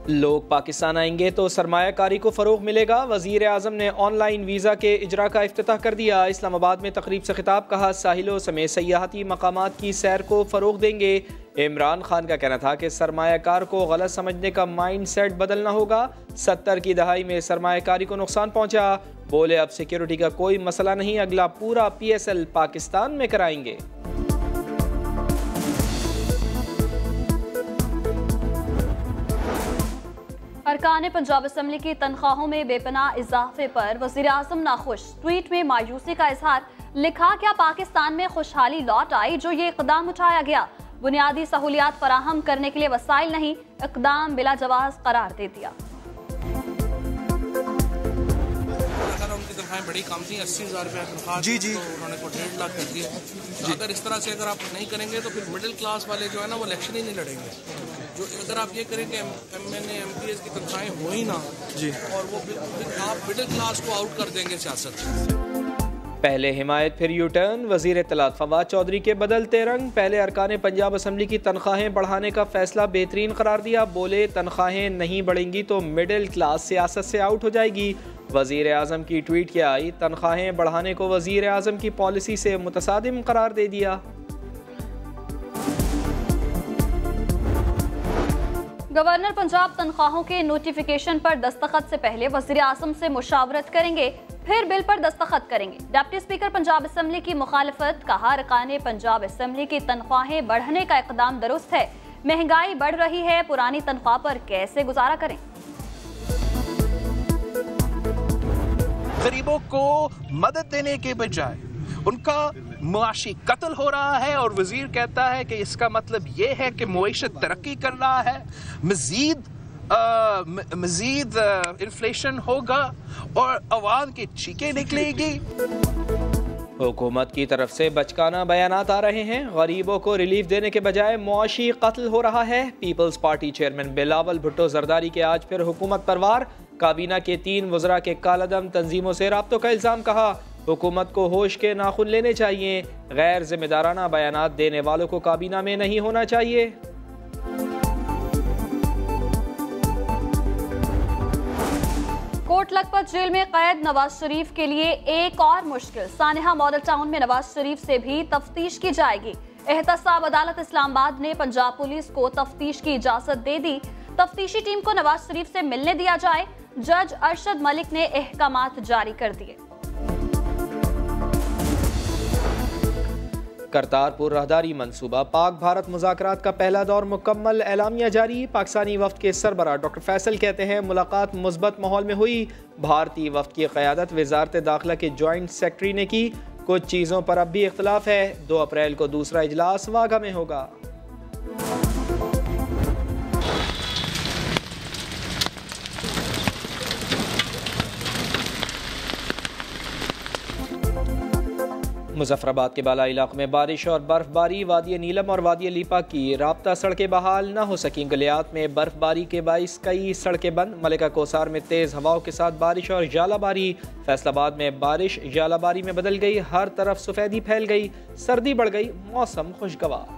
लोग पाकिस्तान आएंगे तो सरमायाकारी को फ़रोग़ मिलेगा। वज़ीर आज़म ने ऑनलाइन वीज़ा के इजरा का इफ्तिताह कर दिया। इस्लामाबाद में तकरीब से खिताब, कहा साहिलों समेत सयाहती मकामात की सैर को फ़रोग़ देंगे। इमरान खान का कहना था कि सरमायाकार को गलत समझने का माइंड सेट बदलना होगा। 70 की दहाई में सरमायाकारी को नुकसान पहुँचा। बोले अब सिक्योरिटी का कोई मसला नहीं, अगला पूरा PSL पाकिस्तान में कराएंगे। अरकान पंजाब असम्बली की तनख्वाहों में बेपनाह इजाफे पर वज़ीर आज़म नाखुश। ट्वीट में मायूसी का इजहार, लिखा क्या पाकिस्तान में खुशहाली लौट आई जो ये इक़दाम उठाया गया। बुनियादी सहूलियात फराहम करने के लिए वसाइल नहीं, इक़दाम बिला जवाज़ करार दे दिया। उनकी तनख्वाहें बड़ी कम थी, 80,000 रुपया तनख्वाह जी तो उन्होंने को 1.5 लाख कर दिया। तो अगर इस तरह से अगर आप नहीं करेंगे तो फिर मिडिल क्लास वाले जो है ना वो इलेक्शन ही नहीं लड़ेंगे। जो अगर आप ये करेंगे MNA MPs की तनख्वाहें हो ही ना जी, और वो आप मिडिल क्लास को आउट कर देंगे सियासत से। पहले हिमायत फिर यू टर्न, वज़ीर इत्तलात फवाद चौधरी के बदलते रंग। पहले अरकान पंजाब असम्बली की तनख्वाहें बढ़ाने का फैसला बेहतरीन करार दिया। बोले तनख्वाहें नहीं बढ़ेंगी तो मिडिल क्लास सियासत से आउट हो जाएगी। वज़ीर आज़म की ट्वीट क्या आई, तनख्वाहें बढ़ाने को वज़ीर आज़म की पॉलिसी से मुतसादिम करार दे दिया। गवर्नर पंजाब तनख्वाहों के नोटिफिकेशन पर दस्तखत से पहले वज़ीर आज़म से मुशावरत करेंगे, फिर बिल पर दस्तखत करेंगे। डिप्टी स्पीकर पंजाब असम्बली की मुखालफत, कहा अरकान पंजाब असम्बली की तनख्वाहें बढ़ने का इक़दाम दुरुस्त है। महंगाई बढ़ रही है, पुरानी तनख्वाह पर कैसे गुजारा करें। गरीबों को मदद देने के बजाय उनका मुआशी कत्ल हो रहा है, और वजीर कहता है कि इसका मतलब ये है कि मुईशत तरक्की कर रहा है, मजीद इन्फ्लेशन होगा और अवाम की चीखें निकलेगी। हुकूमत की तरफ से बचकाना बयानात आ रहे हैं। गरीबों को रिलीफ देने के बजाय मुआशी कत्ल हो रहा है। People's party chairman Bilawal Bhutto Zardari के आज फिर हुकूमत पर वार। काबीना के 3 वज़रा के कालादम तंजीमों से राब्तों का इल्ज़ाम, कहा हुकूमत को होश के नाखुन लेने चाहिए। गैर जिम्मेदाराना बयानात देने वालों को काबीना में नहीं होना चाहिए। कोट लखपत जेल में कैद नवाज शरीफ के लिए एक और मुश्किल। सानिहा मॉडल टाउन में नवाज शरीफ से भी तफ्तीश की जाएगी। एहतसाब अदालत इस्लामाबाद ने पंजाब पुलिस को तफ्तीश की इजाजत दे दी। तफ्तीशी टीम को नवाज शरीफ से मिलने दिया जाए। जज अरशद मलिक ने अहकामात जारी कर दिए। करतारपुर राहदारी मंसूबा, पाक भारत मुज़ाकरात का पहला दौर मुकम्मल, एलामिया जारी। पाकिस्तानी वफ्द के सरबराह डॉक्टर फैसल कहते हैं मुलाकात मुस्बत माहौल में हुई। भारतीय वफ्द की क़यादत वज़ारत दाखिला के जॉइंट सेक्रेटरी ने की। कुछ चीज़ों पर अब भी इख्तलाफ है। 2 अप्रैल को दूसरा इजलास वाघा में होगा। मुजफ्फराबाद के बाला इलाकों में बारिश और बर्फबारी। वादी नीलम और वादी लीपा की राब्ता सड़कें बहाल न हो सकी। गलियात में बर्फबारी के बाइस कई सड़कें बंद। मलिका कोसार में तेज़ हवाओं के साथ बारिश और जालाबारी। फैसलाबाद में बारिश जालाबारी में बदल गई। हर तरफ सफ़ेदी फैल गई, सर्दी बढ़ गई, मौसम खुशगवार।